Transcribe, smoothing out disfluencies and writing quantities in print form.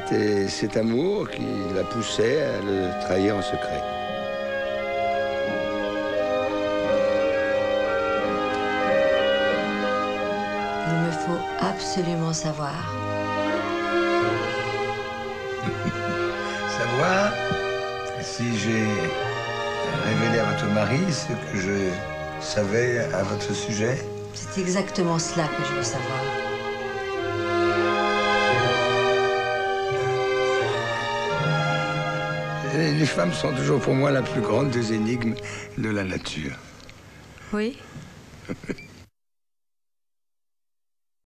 c'était cet amour qui la poussait à le trahir en secret. Il me faut absolument savoir. Savoir si j'ai révélé à votre mari ce que je savais à votre sujet? C'est exactement cela que je veux savoir. Les femmes sont toujours pour moi la plus grande des énigmes de la nature. Oui?